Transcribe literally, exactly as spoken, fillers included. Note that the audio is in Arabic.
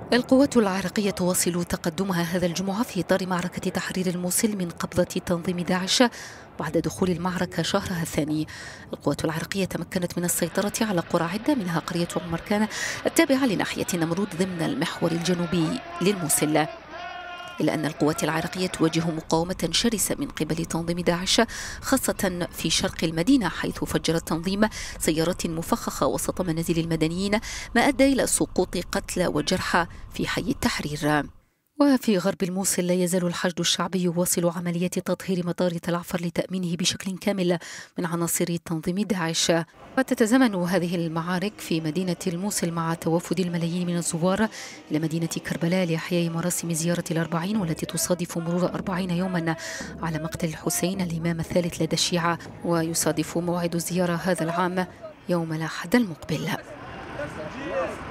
القوات العراقية تواصل تقدمها هذا الجمعة في إطار معركة تحرير الموصل من قبضة تنظيم داعش بعد دخول المعركة شهرها الثاني. القوات العراقية تمكنت من السيطرة على قرى عدة منها قرية عمركان التابعة لناحية النمرود ضمن المحور الجنوبي للموصل، إلا أن القوات العراقية تواجه مقاومة شرسة من قبل تنظيم داعش خاصة في شرق المدينة، حيث فجر التنظيم سيارات مفخخة وسط منازل المدنيين ما أدى إلى سقوط قتلى وجرحى في حي التحرير. وفي غرب الموصل لا يزال الحشد الشعبي يواصل عمليات تطهير مطار تل عفر لتأمينه بشكل كامل من عناصر تنظيم داعش. وتتزامن هذه المعارك في مدينة الموصل مع توافد الملايين من الزوار إلى مدينة كربلاء لإحياء مراسم زيارة الأربعين، والتي تصادف مرور أربعين يوما على مقتل الحسين الإمام الثالث لدى الشيعة، ويصادف موعد الزيارة هذا العام يوم الأحد المقبل.